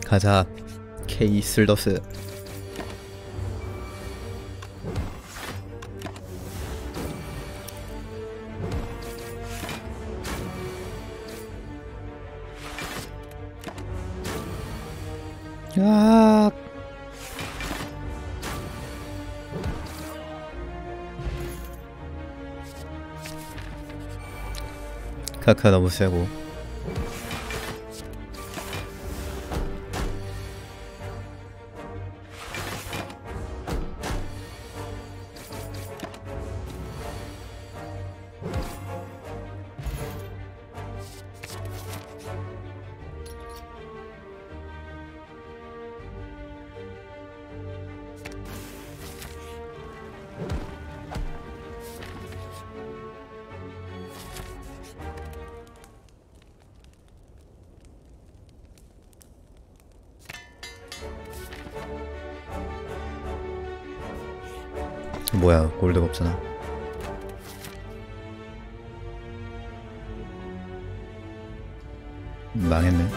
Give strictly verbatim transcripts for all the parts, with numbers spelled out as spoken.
가자 케이 슬더스. 야 카카 너무 세고. 뭐야 골드가 없잖아. 망했네.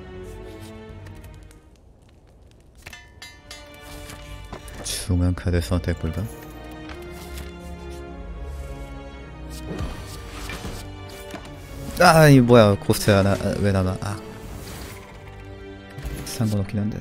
중앙 카드 선택 불가. 아, 이 뭐야 고스트 하나 아, 왜 남아? 아, 상관없긴 한데.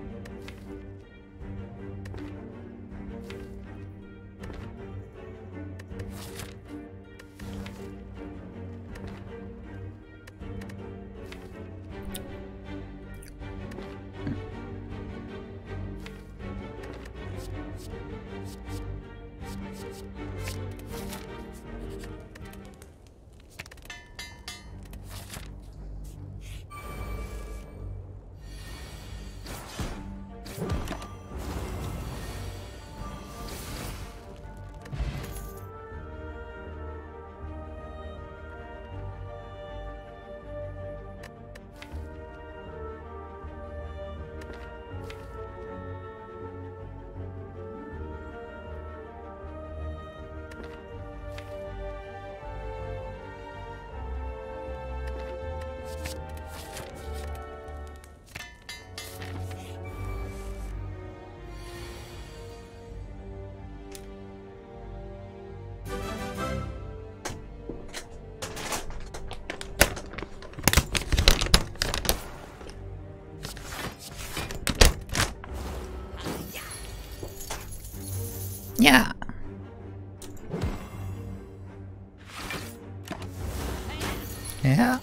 야. 야.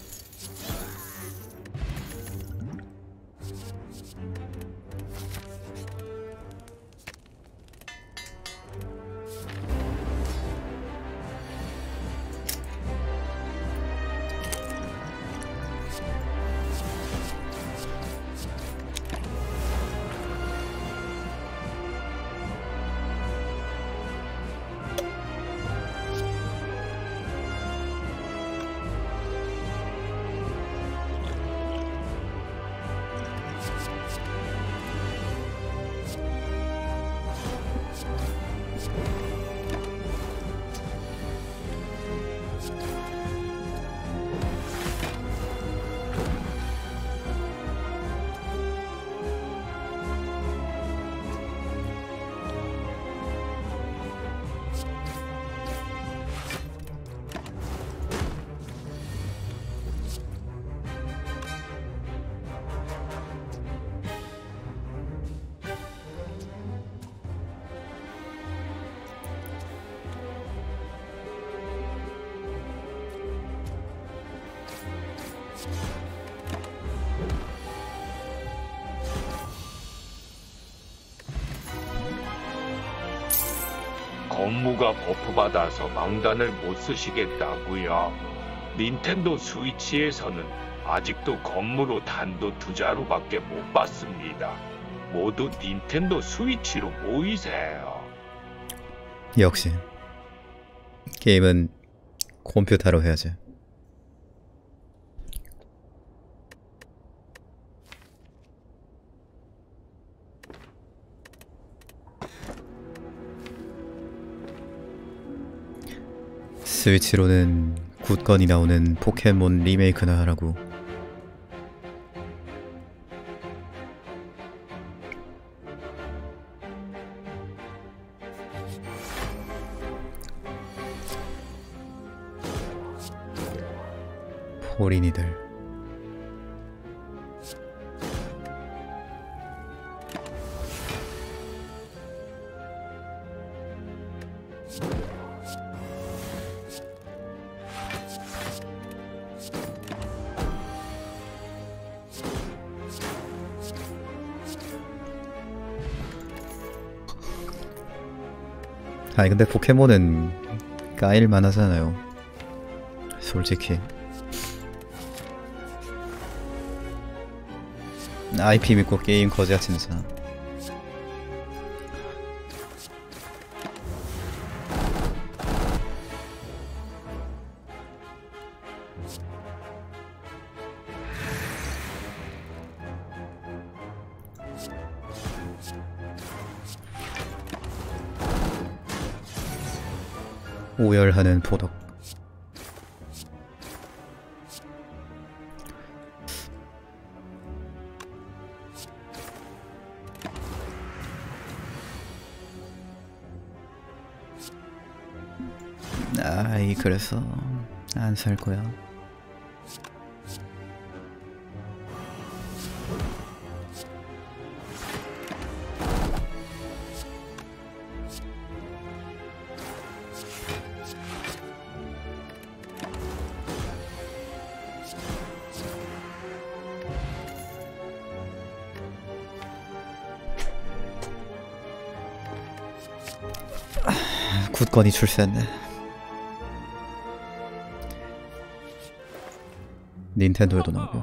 업무가 버프받아서 망단을 못 쓰시겠다고요. 닌텐도 스위치에서는 아직도 건물로 단도 투자로밖에 못 받습니다. 모두 닌텐도 스위치로 모이세요. 역시 게임은 컴퓨터로 해야지. 스위치로는 굳건히 나오는 포켓몬 리메이크나 하라고. 포린이들. 아니 근데 포켓몬은 까일만 하잖아요 솔직히. 아이피 믿고 게임 거지야 진짜. 오열하는 보덕. 아이 그래서 안 살 거야. 굿건이 출세했네. 닌텐도에도 나오고.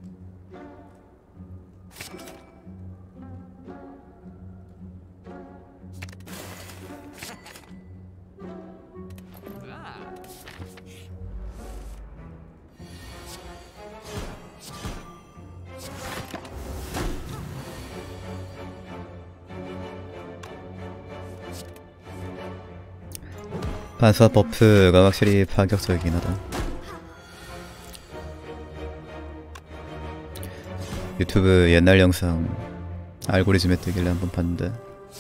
반사 버프가 확실히 파격적이긴 하다. 유튜브 옛날 영상 알고리즘에 뜨길래 한번 봤는데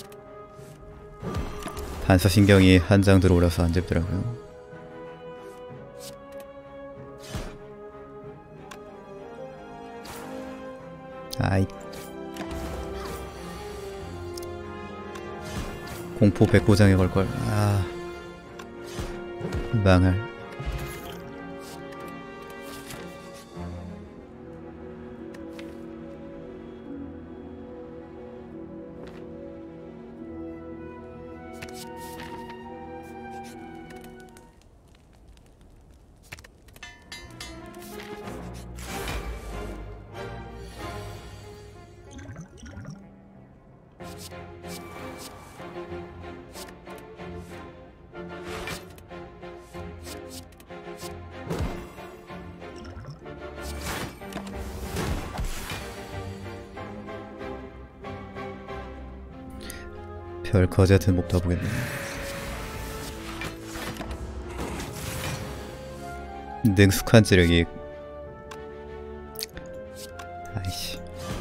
반사신경이 한 장 들어오라서 안 잡더라고요. 아이 공포 백고장에 걸걸. 아 망할. 별 거지 같은 몹 떠보겠네. 능숙한 지력이. 아이씨.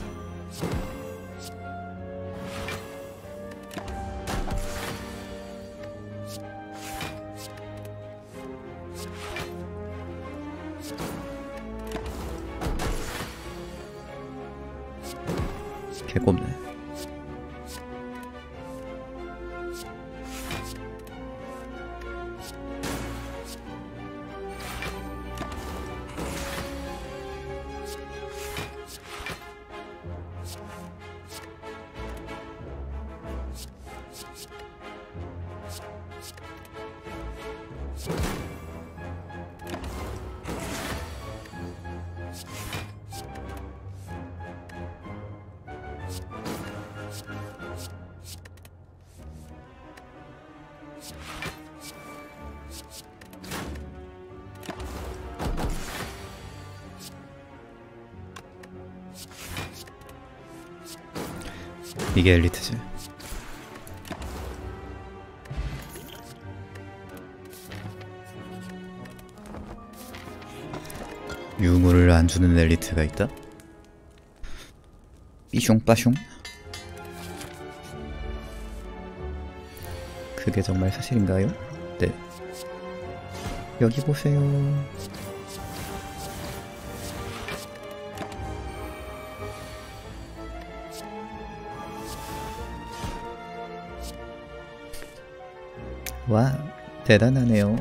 개꼽네. 이게 엘리트지. 유물을 안 주는 엘리트가 있다? 삐숑 빠숑? 그게 정말 사실인가요? 네. 여기 보세요. 와, 대단하네요.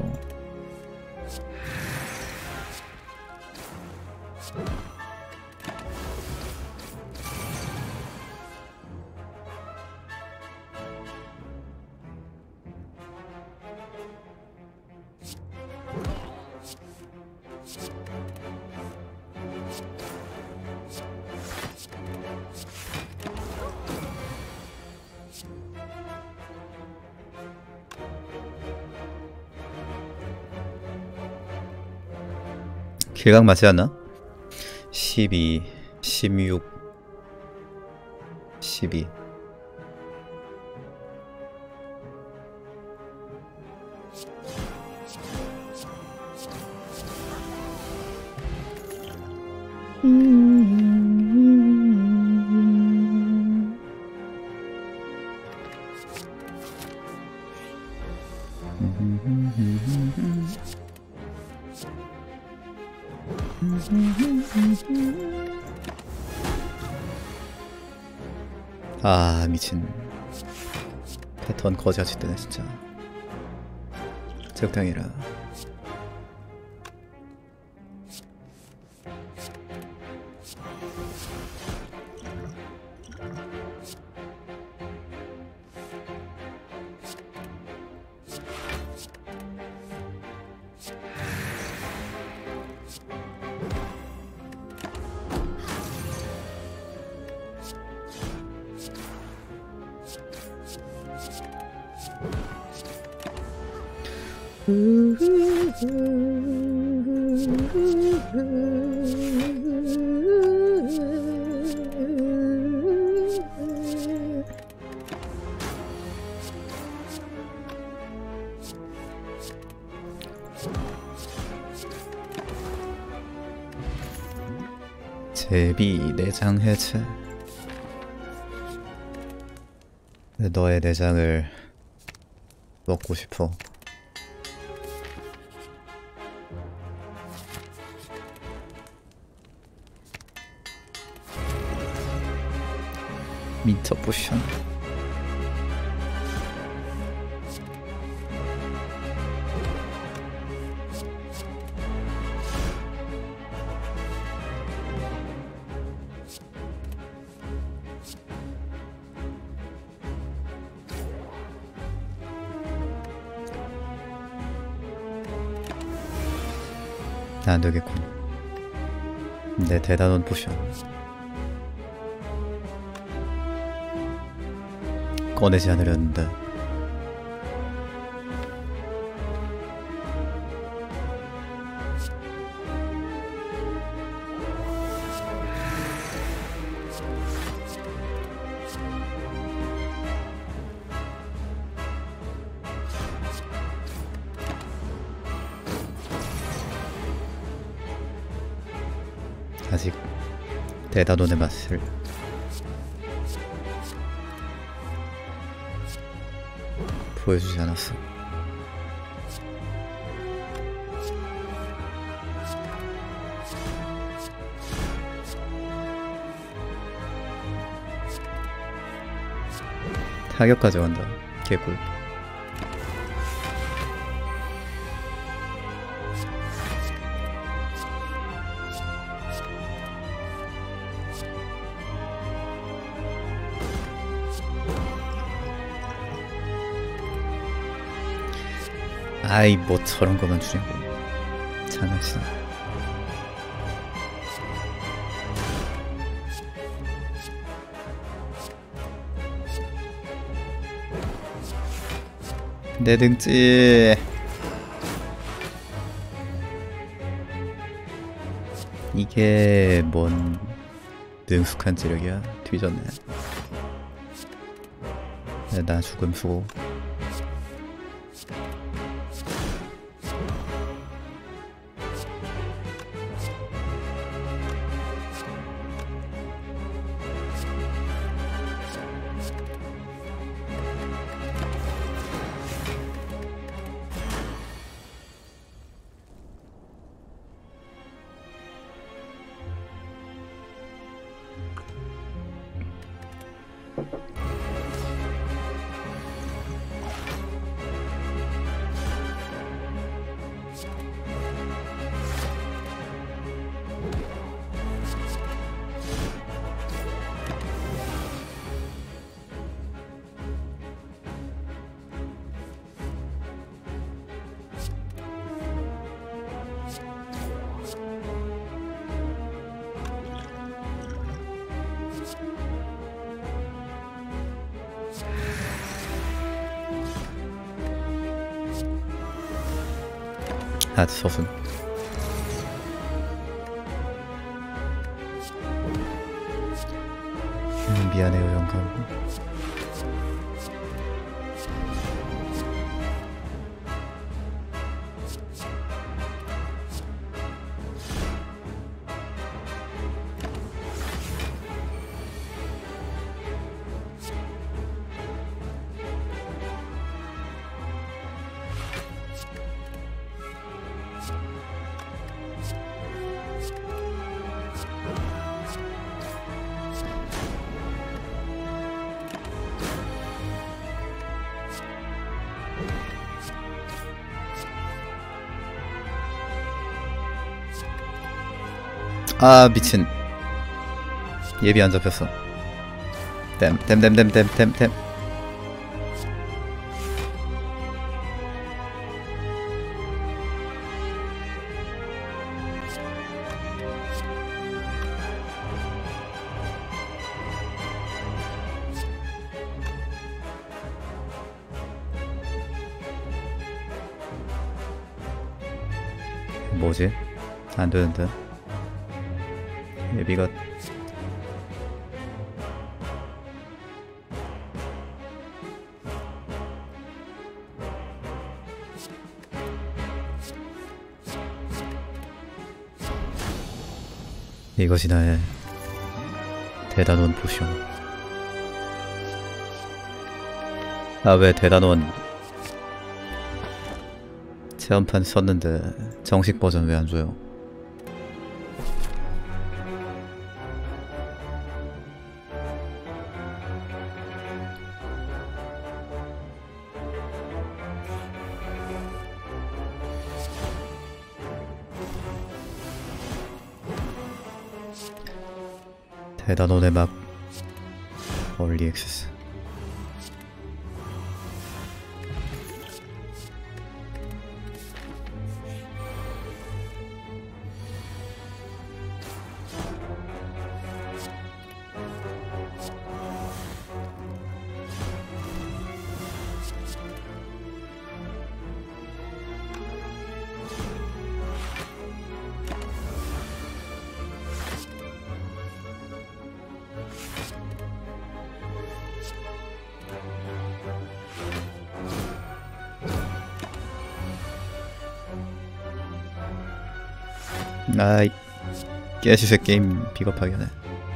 길각 맞지 않나? 십이, 십육, 십이. 아, 미친. 패턴 거지같이 뜨네 진짜. 적당히라. 제비 내장 해체. 너의 내장을 먹고 싶어. 민터 포션. 안 되겠군. 내 대단한 포션 꺼내지 않으려는데. 아직 대다돈의 맛을 보여주지 않았어. 타격 가져간다. 개꿀. 아이 뭐 저런 거만 주냐고. 장난치나. 내 등지. 이게 뭔 능숙한 지력이야. 뒤졌네. 나 죽음 수고. 아, 서순. 음, 미안해요, 영감. 아, 미친. 예비 안 잡혔어. 댐, 댐, 댐, 댐, 댐, 댐, 댐. 뭐지? 안 되는데. 예비가 이것이 나의 대단원 포션. 아, 왜 대단원 체험판 썼는데 정식 버전 왜 안 줘요? 대단원의 막 얼리 액세스. 아이, 깨시새 게임 비겁하게 하네.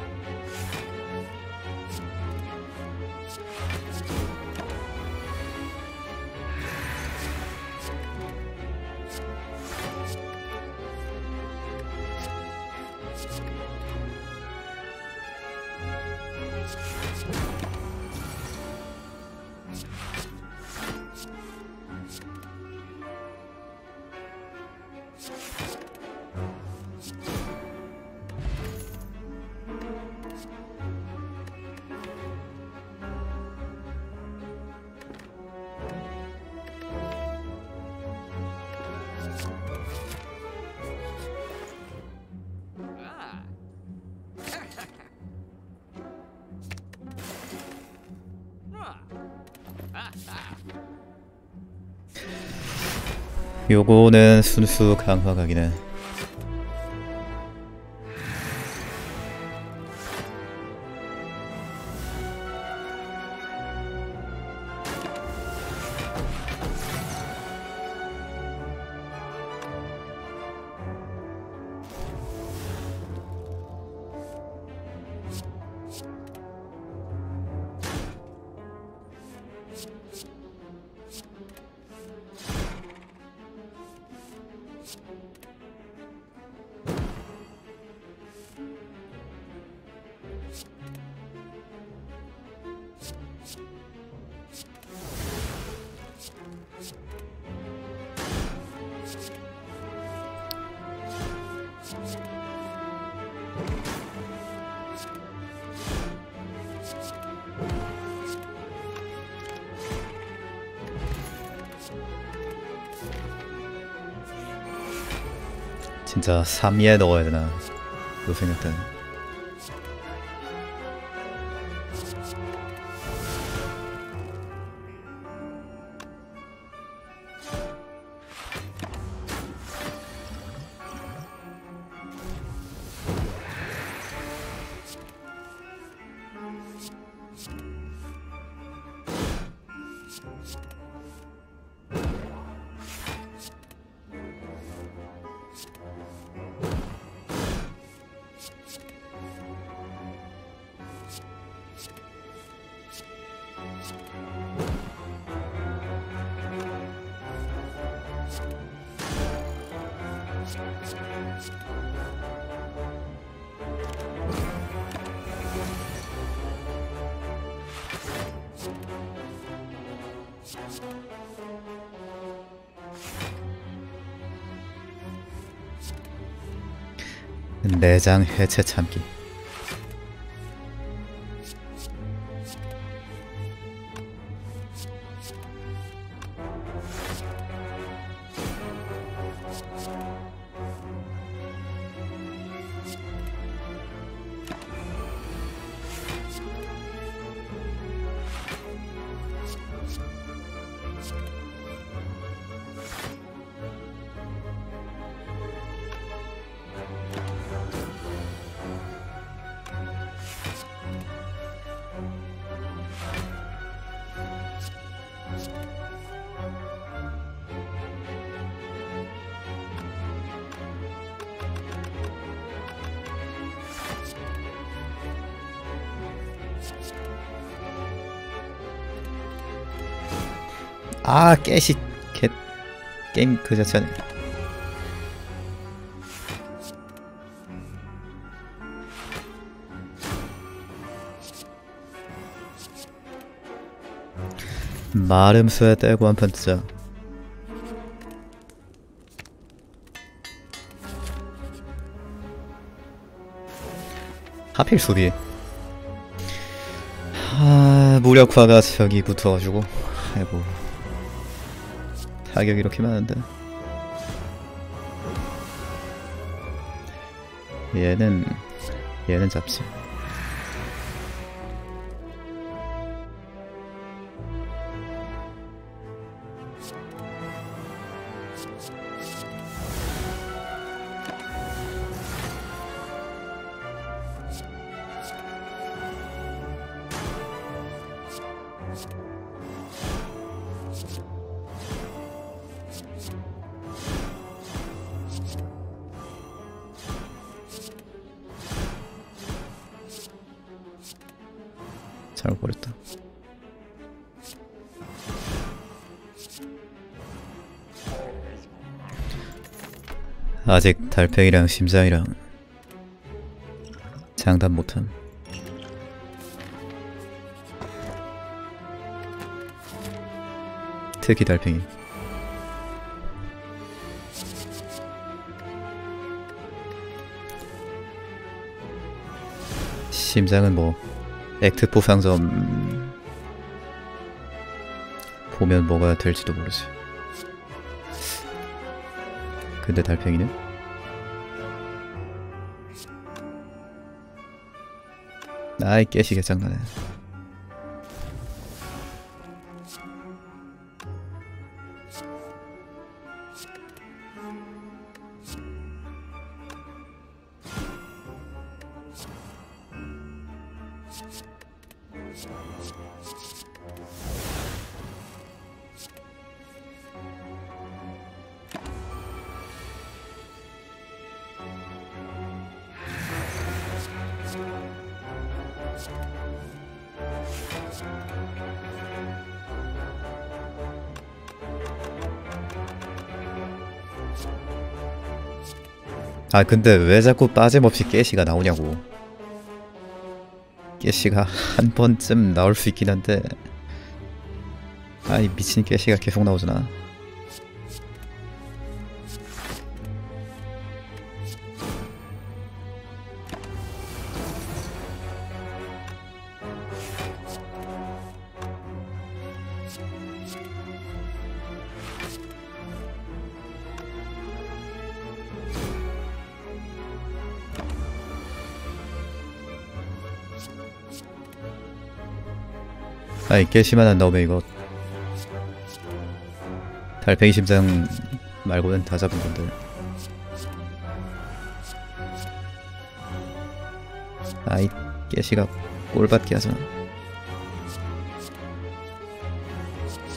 요거는 순수 강화각이네. 진짜 삼 위에 넣어야 되나 그 생각되네. 내장 해체 참기. 아, 깨시 개 게임 그 자체네. 마름수에 떼고 한판 뜨자. 하필 수비. 하, 무력화가 저기 붙어가지고. 아이고. 타격이 이렇게 많은데. 얘는 얘는 잡지. 잘못 버렸다. 아직 달팽이랑 심장이랑 장담 못함. 특히 달팽이. 심장은 뭐 액트 포상점 보면 뭐가 될지도 모르지. 근데 달팽이는? 아이 깨시게 장난해. 아 근데 왜 자꾸 빠짐없이 깨시가 나오냐고. 깨시가 한 번쯤 나올 수 있긴 한데 아이 미친 깨시가 계속 나오잖아. 아이 깨시만 안 나오면 이거 달팽이 심장 말고는 다 잡은 건데. 아이 깨시가 꼴받게 하잖아.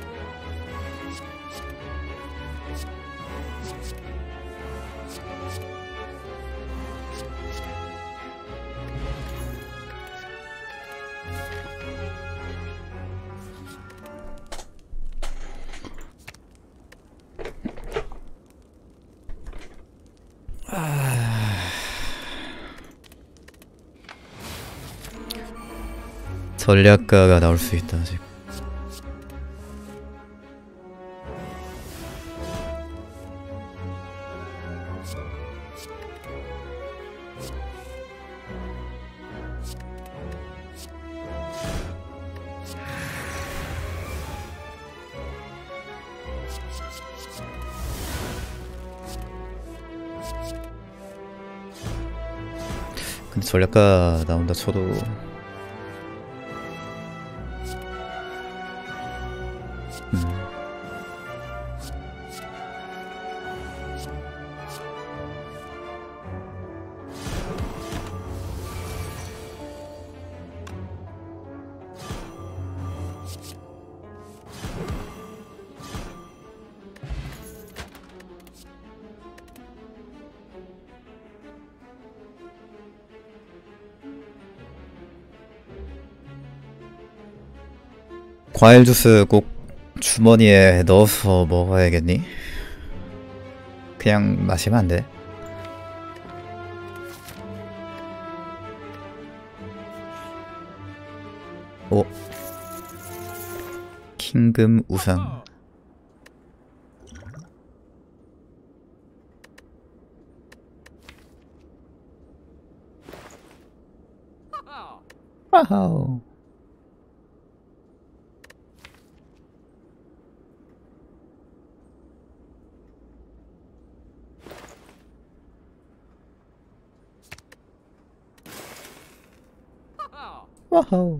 전략가가 나올 수 있다 아직. 근데 전략가 나온다 쳐도 음. 과일 주스 꼭 주머니에 넣어서 먹어야겠니? 그냥 마시면 안 돼? 오, 킹금 우상. 와우. 와우.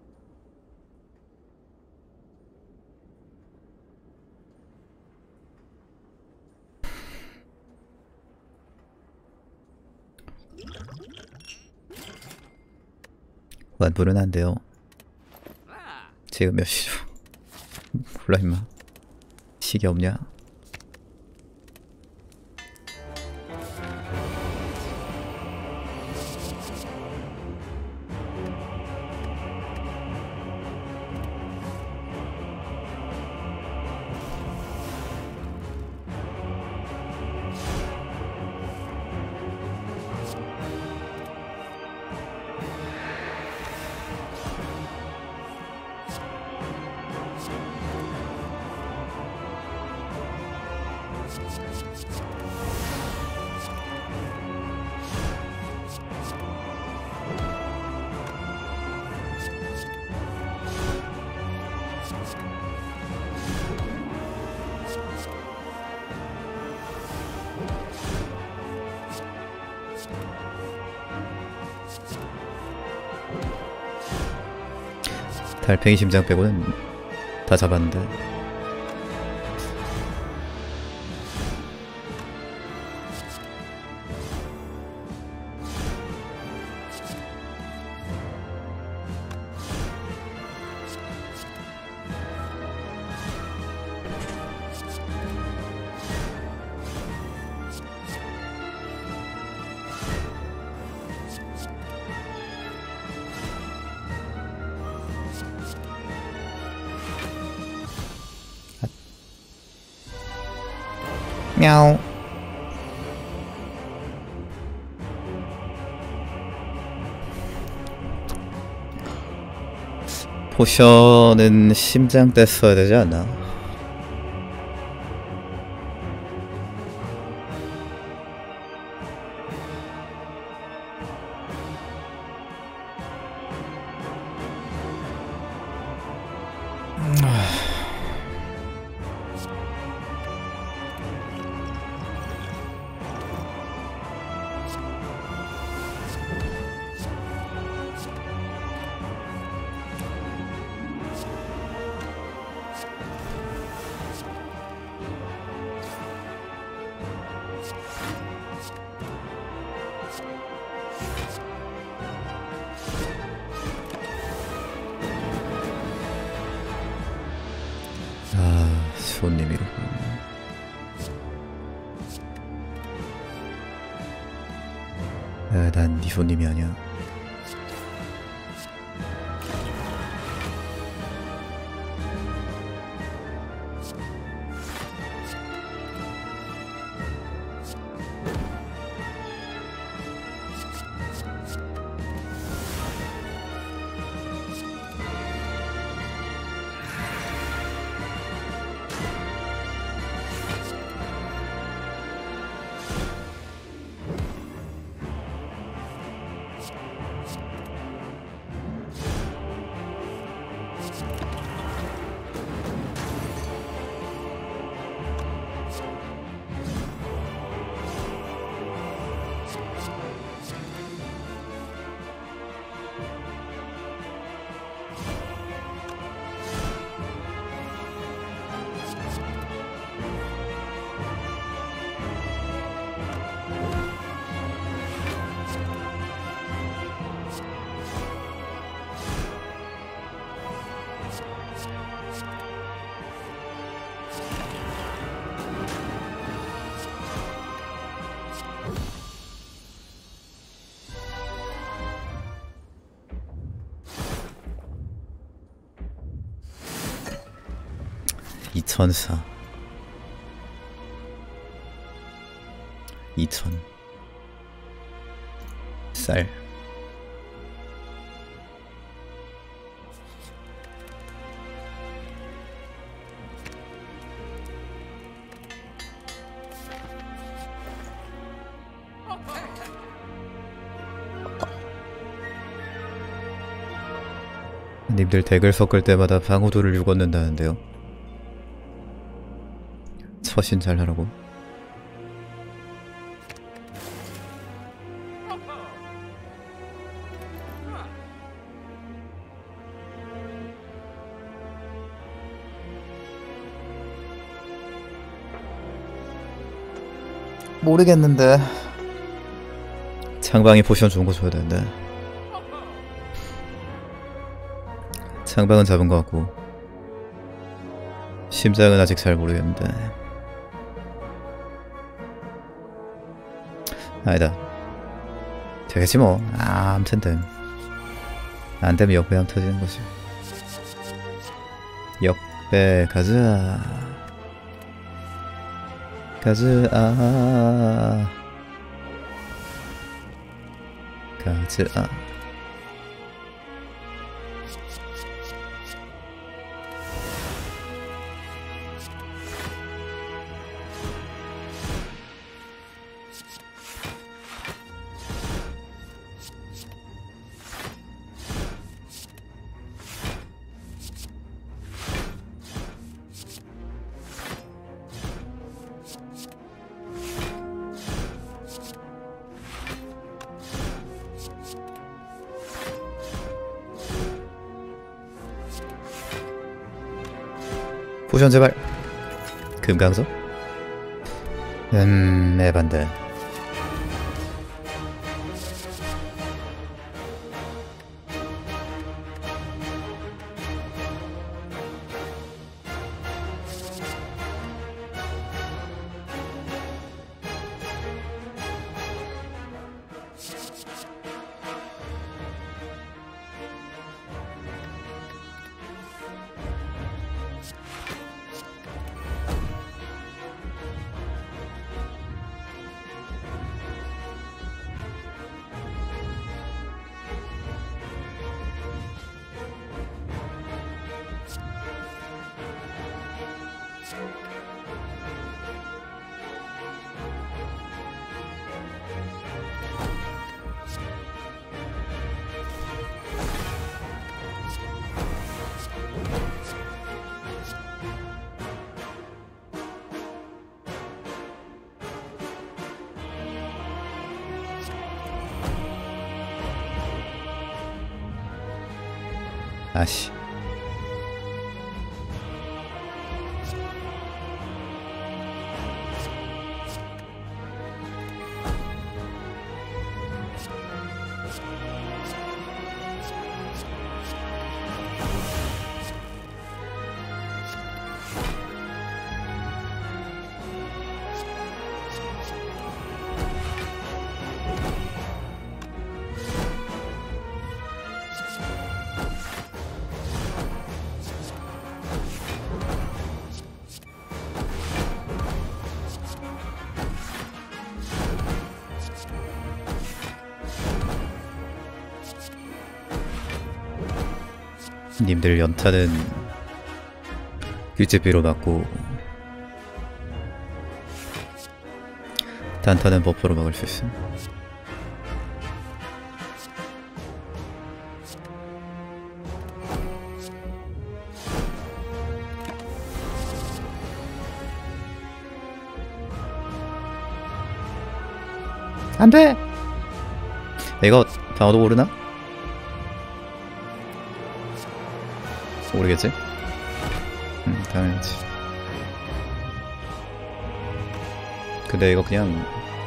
완불은 안 돼요. 지금 몇 시죠? 몰라 임마. 시계 없냐? 달팽이 심장 빼고는 다 잡았는데. мяу. 포션은 심장 때 써야 되지 않나? 아, 손님이로. 아, 난 네 손님이 아니야. 이천사 이천 쌀 님들 덱을 섞을 때마다 방어도를 죽었는다는데요. 처신 잘하라고. 모르겠는데 창방이 포션 좋은 거 줘야 되는데 창방은 잡은 거 같고 심장은 아직 잘 모르겠는데 아니다 되겠지 뭐. 아 암튼 됨 안되면 역배함 터지는 거지. 역배 가자 가자 가자. 포션 제발. 금강석? 음... 에반데. 아씨. 님들 연타는 규제비로 맞고 단타는 버프로 막을 수 있음. 안돼! 이거 방어도 오르나? 모르겠지? 음, 당연하지. 근데 이거 그냥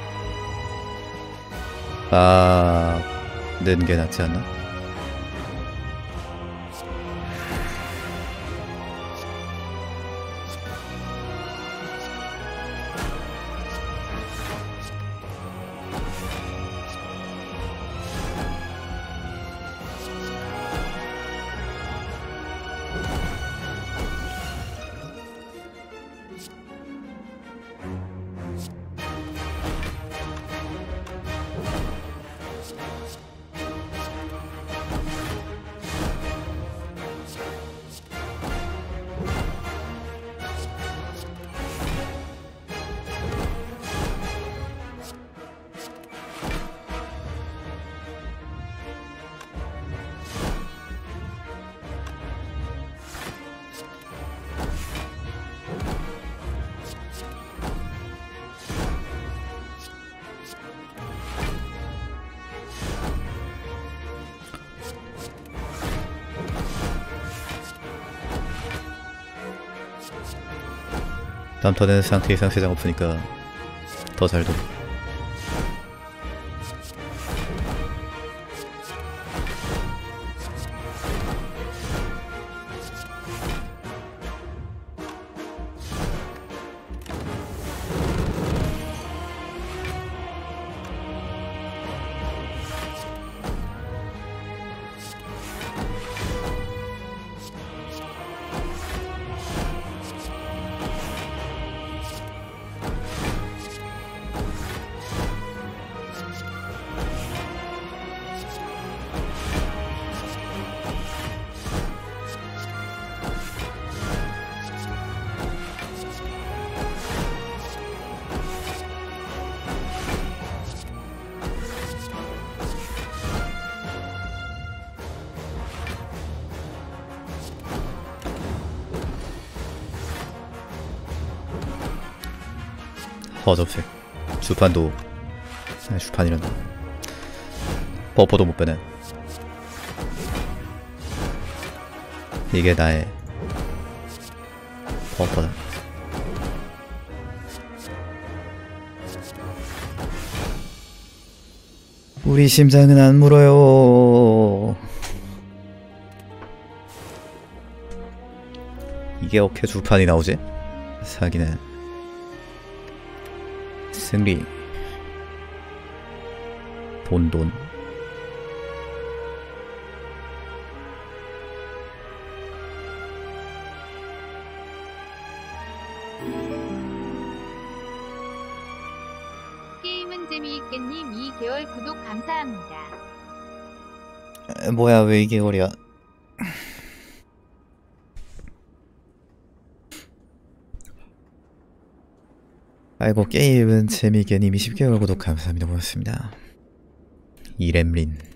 막는 게 낫지 않나? 다음 턴에는 상태 이상 세 장 없으니까 더 잘 돌. 허접색. 주판도 아니, 주판이란다. 버퍼도 못 빼네. 이게 나의 버퍼다. 우리 심장은 안 물어요. 이게 어떻게 주판이 나오지? 사기는 승리. 돈돈. 게임은 재미있겠님 이 개월 구독 감사합니다. 에, 뭐야 왜 이 개월이야? 아이고 게임은 재미있겠님 이십 개월 구독 감사합니다. 고맙습니다. 이렘린.